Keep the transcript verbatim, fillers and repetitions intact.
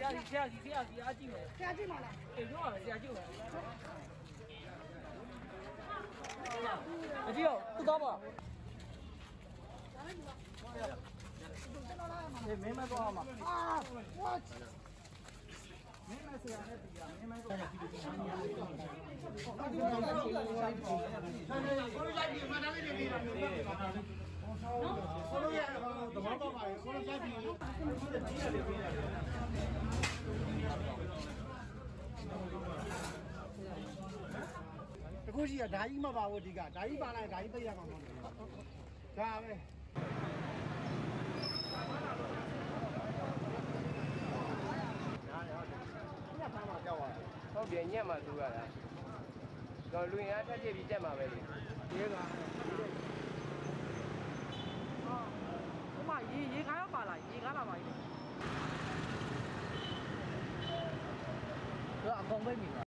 下去下去下去下去没？ 下去嘛了。 哎，多少下去没？阿弟哦，不高吧？哎，没买多少嘛？ 啊！我。 没买谁啊？没买多少？ 这估计啊，大姨嘛把我这个，大姨把来，大姨不一样嘛，咋呗？ ဟုတ်တယ်ညက်မှသူရတာတော့လူရင်အားထက်ပြပြီးတက်မှာပဲလေဒီကအော်ဟိုမှာရေရေကားရောက်ပါလားရေကားလာပါပြီ这阿公没名啊。